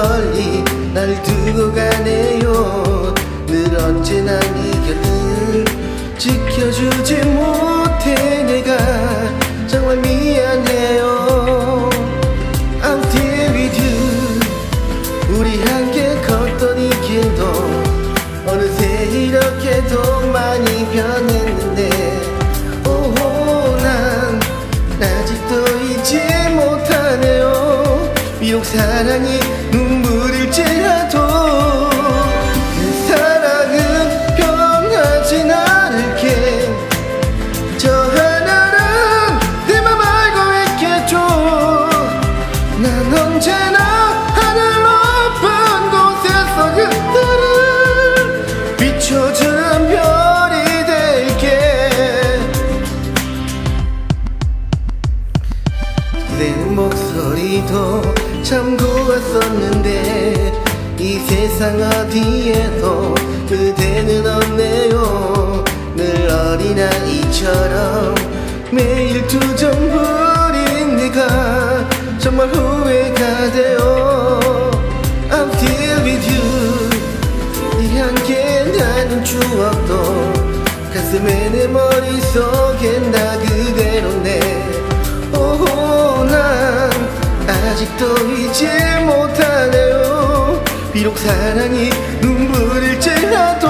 멀리 날 두고 가네요. 늘 언제나 네 곁을 지켜주지 못해 내가 정말 미안해요. I'm still with you. 우리 함께 걷던 이 길도 어느새 이렇게도 많이 변했는데 오호 난 아직도 잊지 못하네요. 비록 사랑이 눈물일지라도 그 사랑은 변하진 않을게. 저 하나는 내 맘 알고 있겠죠. 난 언제나 하늘 높은 곳에서 그대를 비춰주는 별이 될게. 그대는 목소리도 참 고왔었는데 이 세상 어디에도 그대는 없네요. 늘 어린아이처럼 매일 투정 부린 내가 정말 후회가 돼요. I'm still with you. 네 함께 나눈 추억도 가슴에 내 머릿속엔 나 그대로네. 오호 난 아직도 잊지 못하네요. 비록 사랑이 눈물일지라도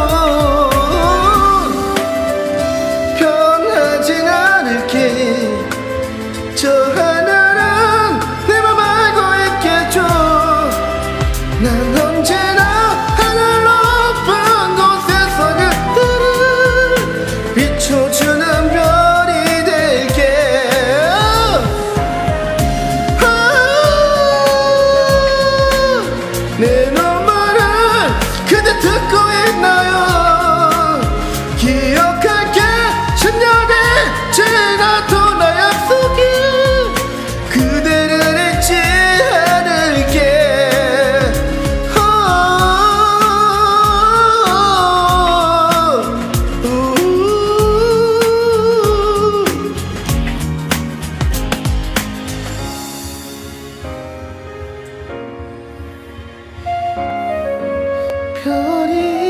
변하진 않을게. 저 하나는 내 맘 알고 있겠죠. 난 언제나 하늘 높은 곳에서 그대를 비춰주는 별이 될게. 내 눈물을 그대 듣고 있나요? 기억할게. 10년이 지나도 나 약속해. 그대를 잊지 않을게. 별이